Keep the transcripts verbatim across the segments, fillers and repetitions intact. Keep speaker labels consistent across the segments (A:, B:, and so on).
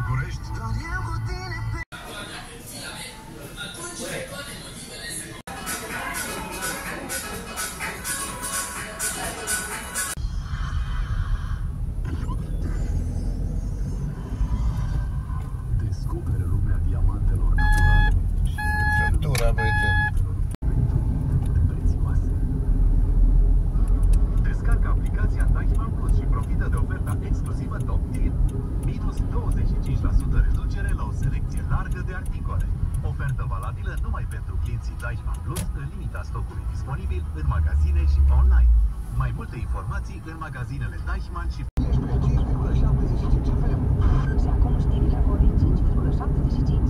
A: București. Descoperă lumea diamantelor naturale și
B: centura, băiețe.
A: prețioase. Descarcă aplicația Deichmann Plus și profită de oferta exclusivă Top Deal. Minus douăzeci și cinci la sută reducere la o selecție largă de articole. Ofertă valabilă numai pentru clienții Deichmann Plus în limita stocului disponibil în magazine și online. Mai multe informații în magazinele Deichmann și
C: cinci virgulă șaptezeci și cinci F M. Și acum știrile ori cinci virgulă șaptezeci și cinci.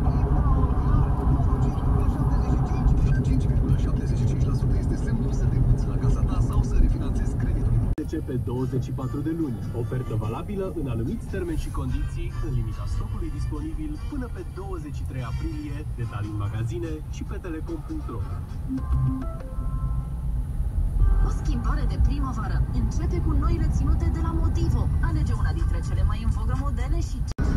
A: cinci virgulă șaptezeci și cinci la sută este semnul să te muți la casa ta sau să refinanțezi creditul. Pe douăzeci și patru de luni. Ofertă valabilă în anumiți termeni și condiții, în limita stocului disponibil până pe douăzeci și trei aprilie. Detalii în magazine și pe telecom punct ro.
D: O schimbare de primăvară începe cu noile ținute de la Motivo. Alege una dintre cele mai în vogă modele și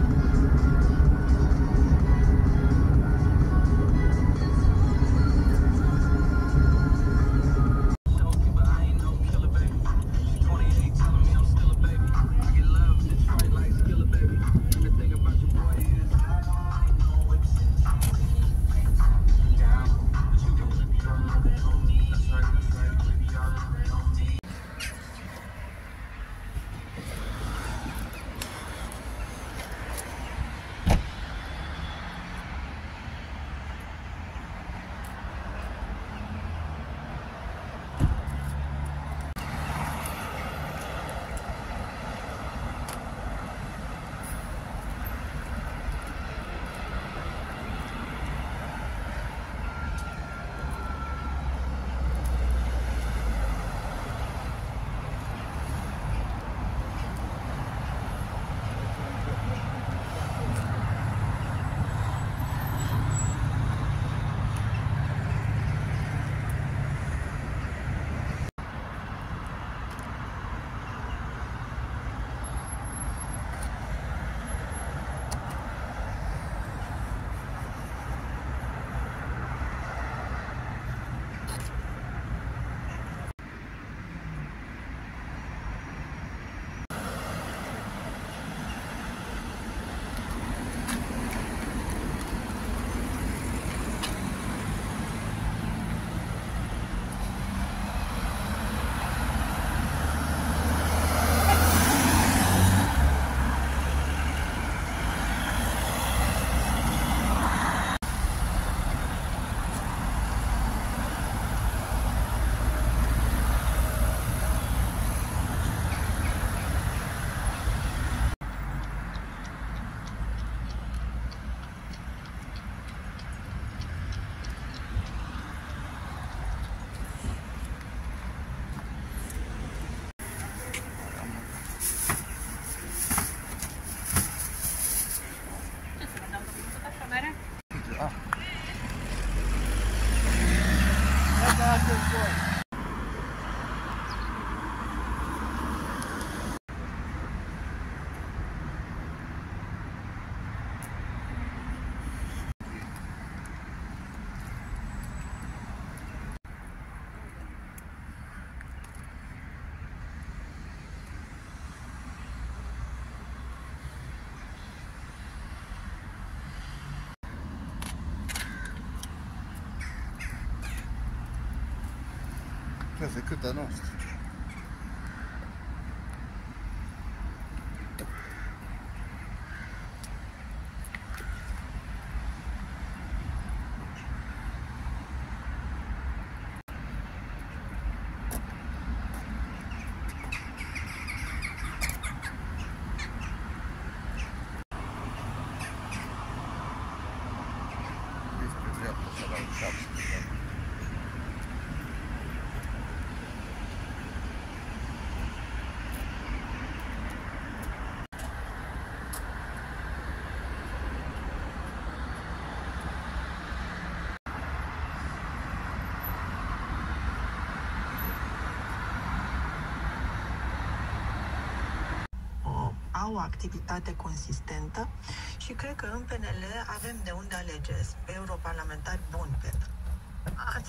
B: Questa è tutta nostra.
E: au o activitate consistentă și cred că în P N L avem de unde alege europarlamentari buni pentru. Ați...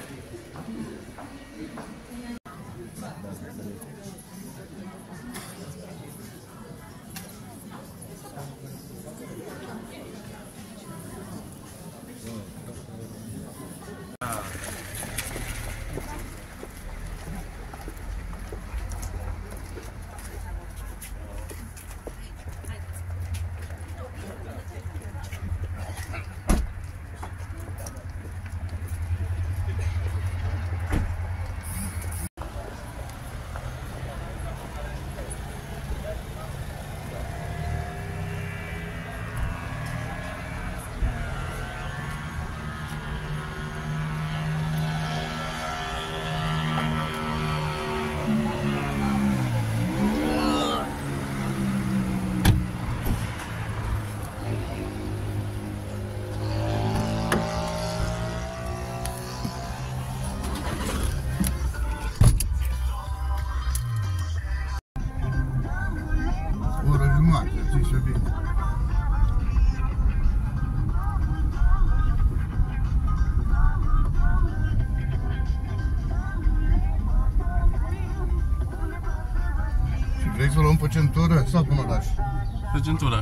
B: Vrei să o luăm pe centură sau până o lași?
F: Pe centură.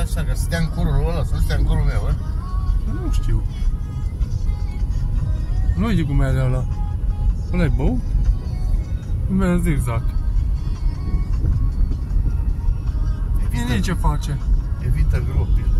B: așa, ca să stea în curul ăla, să nu stea în curul meu, a?
F: Nu știu. Nu știu cum are ăla. Ăla e bou? Nu mi-a zis exact. Bine, ce face?
B: Evită gropile.